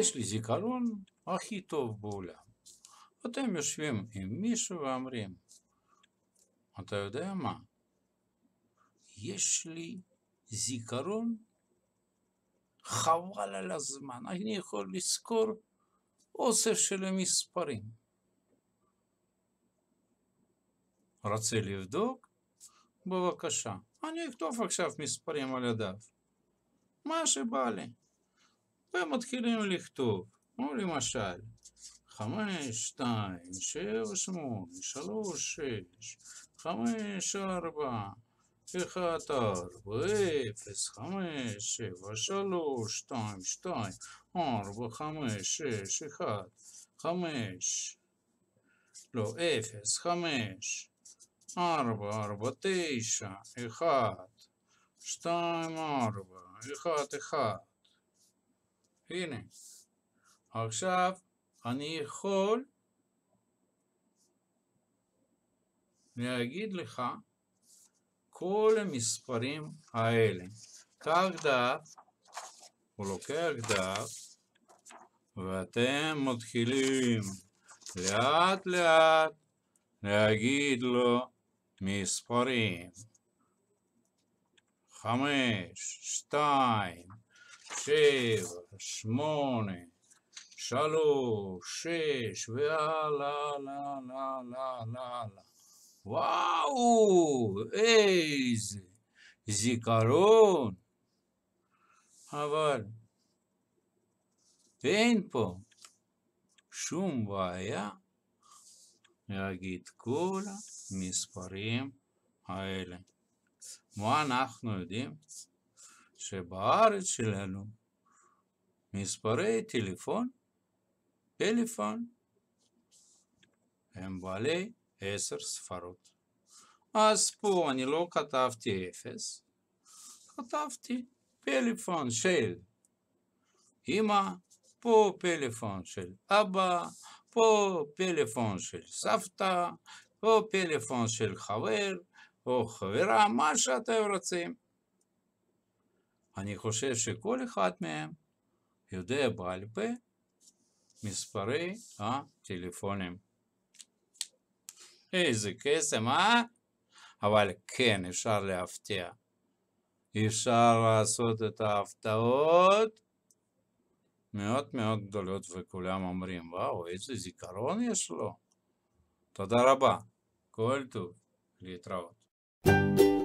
יש לי זיכרון הכי טוב בעולם. אתם יושבים עם מישהו ואומרים, אתה יודע מה? יש לי זיכרון חבל על הזמן, אני יכול לזכור אוסף של המספרים. רוצה לבדוק? בבקשה. אני אכתוב עכשיו מספרים על הדף. מה שבא לי. ומתחילים לכתוב. או למשל, 5, 2, 7, 8, 3, 6, 5, 4, 1, 4, 0, 5, 7, 3, 2, 2, 4, 5, 6, 1, 5, לא, 0, 5, 4, 4, 9, 1, 2, 4, 1, 1. הנה. עכשיו אני יכול להגיד לך כל המספרים האלה. קח דף, הוא לוקח דף, ואתם מתחילים לאט לאט להגיד לו מספרים. 5, 2, 7, 8, 3, 6, והלאה, לה, לה, לה, לה, לה. וואו, איזה זיכרון. אבל אין פה שום בעיה להגיד כל המספרים האלה. מה אנחנו יודעים? שבארץ שלנו מספרי פלאפון, הם בעלי 10 ספרות. אז פה אני לא כתבתי 0, כתבתי פלאפון של אמא, פה פלאפון של אבא, פה פלאפון של סבתא, פה פלאפון של חבר או חברה, מה שאתם רוצים. אני חושב שכל אחד מהם יודע בעל פה מספרי הטלפונים. איזה קסם, אבל כן, אפשר להפתיע. אפשר לעשות את ההפתעות מאוד מאוד גדולות, וכולם אומרים, וואו, איזה זיכרון יש לו. תודה רבה. כל טוב. להתראות.